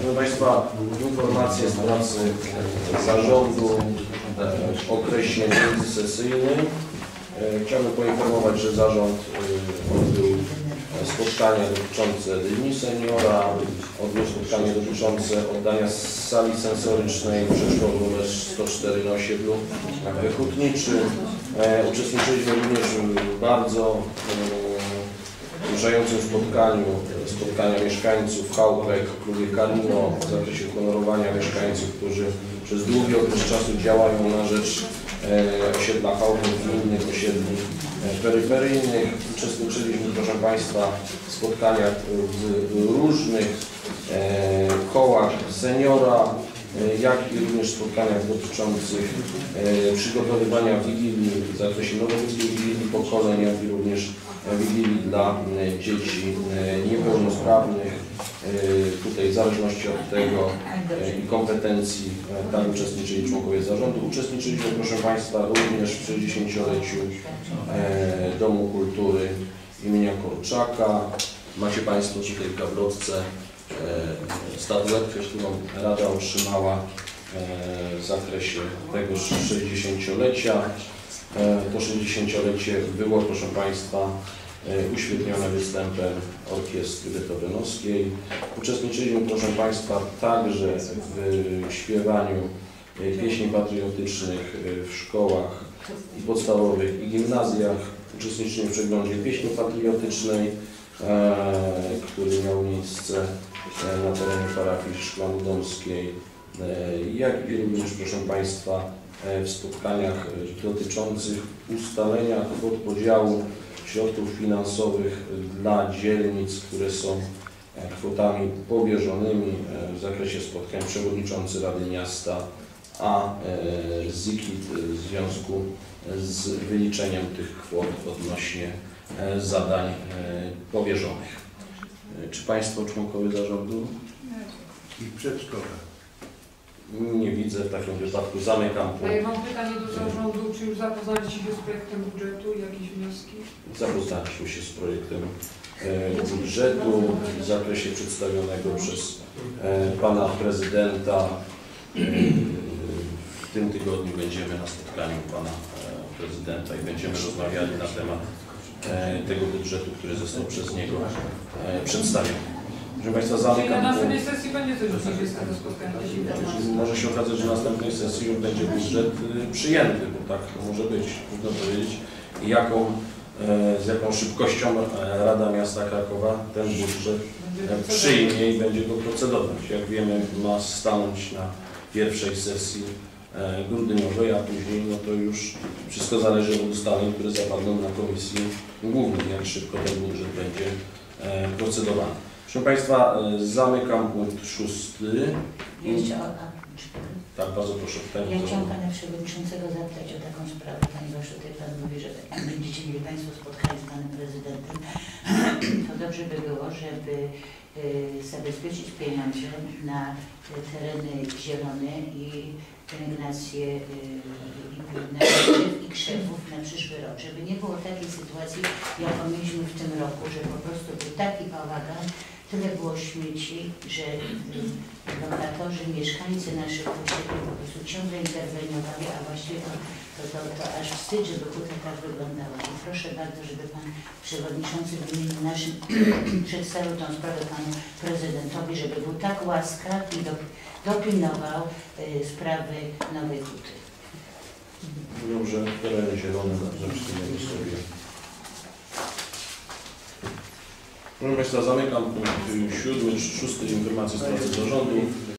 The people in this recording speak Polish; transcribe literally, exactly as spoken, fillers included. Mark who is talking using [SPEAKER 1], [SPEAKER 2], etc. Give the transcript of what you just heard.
[SPEAKER 1] Proszę Państwa, informacje z pracy zarządu w okresie międzysesyjnym. Chciałbym poinformować, że zarząd odbył spotkania dotyczące Dni Seniora, odbył spotkanie dotyczące oddania sali sensorycznej w przedszkolu numer sto cztery na osiedlu Hutniczym. Uczestniczyliśmy również w bardzo wzruszającym spotkaniu, spotkania mieszkańców Chałupek w klubie Kalino w zakresie honorowania mieszkańców, którzy przez długi okres czasu działają na rzecz e, osiedla Chałupek i innych osiedli e, peryferyjnych. Uczestniczyliśmy, proszę Państwa, w spotkaniach w różnych e, kołach seniora, e, jak i również spotkaniach dotyczących e, przygotowywania wigilii w zakresie nowoczesnej wigilii pokoleń, jak i również wigilii dla dzieci niepełnosprawnych. Tutaj w zależności od tego i kompetencji tam uczestniczyli członkowie zarządu. Uczestniczyliśmy, proszę Państwa, również w sześćdziesięcioleciu Domu Kultury imienia Korczaka. Macie Państwo tutaj w gablotce statuetkę, którą Rada otrzymała w zakresie tegoż sześćdziesięciolecia. To sześćdziesięciolecie było, proszę Państwa, uświetnione występem orkiestry beethovenowskiej. Uczestniczyliśmy, proszę Państwa, także w śpiewaniu pieśni patriotycznych w szkołach i podstawowych i gimnazjach. Uczestniczyliśmy w przeglądzie pieśni patriotycznej, który miał miejsce na terenie parafii Szklarno-Domskiej, jak i również, proszę Państwa, w spotkaniach dotyczących ustalenia kwot podziału środków finansowych dla dzielnic, które są kwotami powierzonymi w zakresie spotkań przewodniczący Rady Miasta, a ZIKIT w związku z wyliczeniem tych kwot odnośnie zadań powierzonych. Czy Państwo członkowie zarządu?
[SPEAKER 2] I przedszkola.
[SPEAKER 1] Nie widzę, w takim wypadku zamykam punkt.
[SPEAKER 3] A ja mam pytanie do zarządu, czy już zapoznaliście się z projektem budżetu, jakieś wnioski?
[SPEAKER 1] Zapoznaliśmy się z projektem e, budżetu w zakresie przedstawionego przez e, Pana Prezydenta. E, w tym tygodniu będziemy na spotkaniu Pana e, Prezydenta i będziemy rozmawiali na temat e, tego budżetu, który został przez niego e, przedstawiony. Proszę Państwa, zamykam.
[SPEAKER 3] Na następnej sesji będzie coś z tego spotkania?
[SPEAKER 1] Może się okazać, że na następnej sesji już będzie budżet przyjęty, bo tak może być, trudno powiedzieć, jaką, z jaką szybkością Rada Miasta Krakowa ten budżet przyjmie i będzie go procedować. Jak wiemy, ma stanąć na pierwszej sesji grudniowej, a później no to już wszystko zależy od ustaleń, które zapadną na Komisji Głównej, jak szybko ten budżet będzie procedowany. Proszę Państwa, zamykam punkt szósty.
[SPEAKER 4] Jeszcze o, a,
[SPEAKER 1] Tak, bardzo proszę. Pytanie,
[SPEAKER 4] ja chciałam Pana Przewodniczącego zapytać o taką sprawę, ponieważ tutaj Pan mówi, że będziecie mieli Państwo spotkanie z Panem Prezydentem. To dobrze by było, żeby y, zabezpieczyć pieniądze na y, tereny zielone i pielęgnację y, i krzewów na przyszły rok, żeby nie było takiej sytuacji, jaką mieliśmy w tym roku, że po prostu był taki bałagan, tyle było śmieci, że lokatorzy, mieszkańcy naszych osiedli po prostu ciągle interweniowali, a właściwie to, to, to, to aż wstyd, żeby huta tak wyglądała. I proszę bardzo, żeby Pan Przewodniczący w imieniu naszym przedstawił tę sprawę Panu Prezydentowi, żeby był tak łaskaw i do, dopilnował y, sprawy nowej huty.
[SPEAKER 1] Dobrze, tereny zielone, zaczniemy sobie. Proszę Państwa, zamykam punkt siódmy, szósty informacji z pracy zarządu.